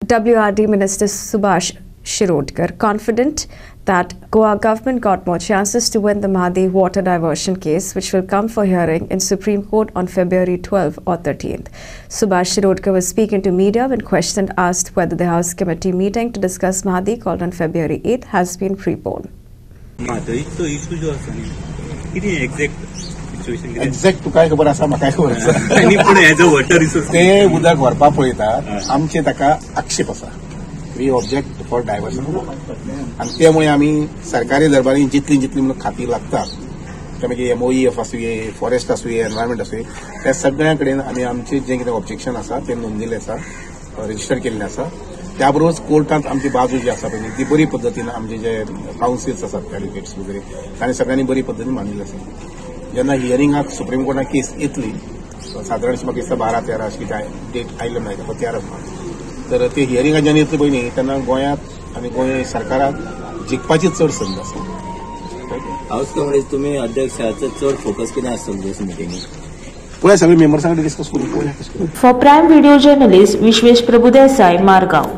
WRD Minister Subhash Shirodkar confident that Goa government got more chances to win the Mhadei water diversion case, which will come for hearing in Supreme Court on February 12th or 13th. Subhash Shirodkar was speaking to media when questioned asked whether the House committee meeting to discuss Mhadei called on February 8th has been preponed. Mhadei तो issue जो आसा न्ही कितें exact तुका खबर आसा म्हाका खबर आसा आनी पूण एज अ वॉटर रिसोर्स ते उदक व्हरपा पळयतात आमचे ताका आक्षेप आसा वी ऑब्जेक्ट फॉर डायवर्शन आनी त्यामुळे आमी सरकारी दरबारी जितली म्हणून खाती लागतात ते मागीर MOEF आसूये फॉरेस्ट आसूये एनवायरमेंट आसूये त्या सगळ्या कडेन आमी आमचे जे कितें ऑब्जेक्शन आसा ते नोंदिल्लें आसा रजिस्टर केल्लें आसा त्या बरोबर कोर्टांत आमची बाजू जी आसा पळय ती बरी पद्दतीन आमचे जे काउन्सिल्स आसात एडवोकेट्स वगैरे तांणी सगळ्यांनी बरी पद्दतीन मांडिल्लें आसा जेन्ना हियरिंगाक सुप्रीम कोर्टात केस येतली सादारण म्हाका दिसता 12-13 अशी डेट आयल्लो ना 13 तर ते हियरिंगाक जेन्ना येतली पळय न्ही तेन्ना गोंयांत आनी गोंय सरकाराक जिखपाची चड संद आसा हाऊस कमिटीत तुमी अध्यक्षाचो चड फोकस कितें आसतलो दिस मिटिंगेक पळय सगळे मेंबर्सां कडेन डिस्कस करून पळोवया For Prime Video Journalist, Vishwesh PrabhudesaI, Margao.